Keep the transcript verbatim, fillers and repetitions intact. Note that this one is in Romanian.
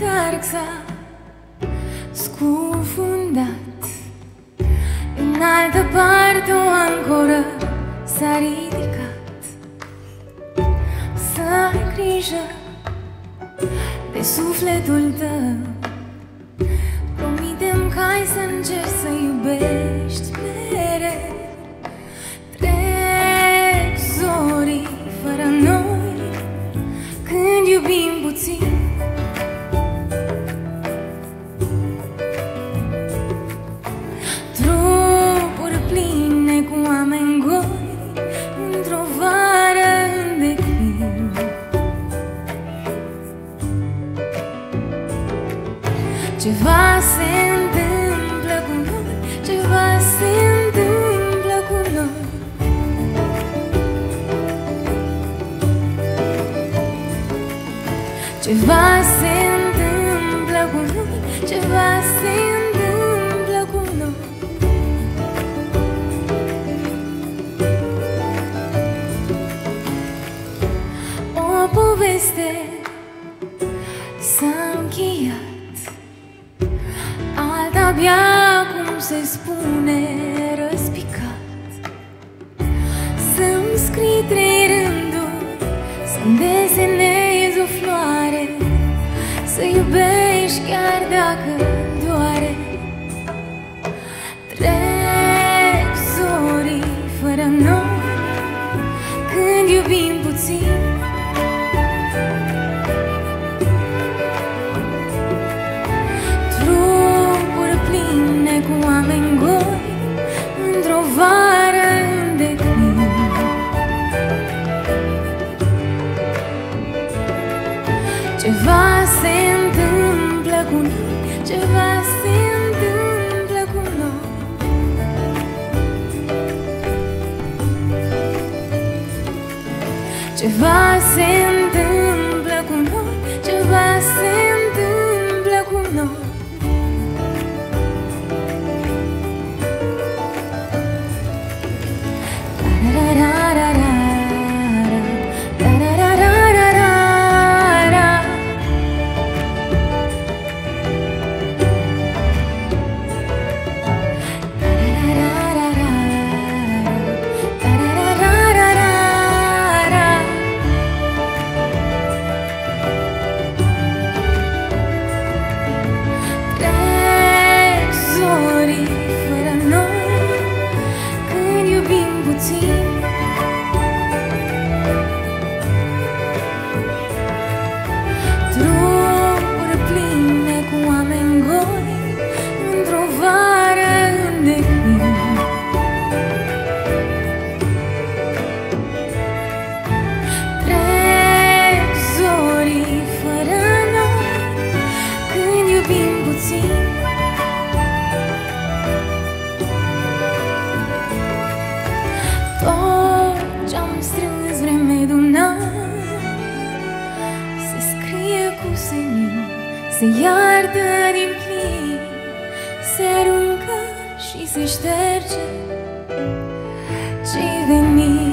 letarg s-a scufundat. În altă parte o ancoră s-a ridicat. Să ai grijă de sufletul tău, promite-mi că ai să încerci să iubești mereu. Trec zorii fără noi când iubim puțin. Trupuri pline cu oameni goi într-o vară în declin. Ceva se întâmplă cu noi, ceva se întâmplă cu noi. Ceva se întâmplă cu noi, ceva se întâmplă cu noi. O poveste s-a încheiat, alta abia, cum se spune, răspicat. Să-mi scrii trei rânduri, să-mi desenezi o floare, să iubești chiar dacă doare. Trec zorii fără noi când iubim puțin. Trupuri pline cu oameni goi într-o vară în declin. Ceva se întâmplă cu noi, ceva se întâmplă cu noi. Ceva se întâmplă cu noi, ceva se întâmplă cu noi. Trupuri pline cu oameni goi într-o vară în declin. Trec zorii fără noi când iubim puțin. Tot ce-am strâns vreme d'un-an se scrie cu senin, se iartă din plin, se aruncă și se șterge ce-i venit.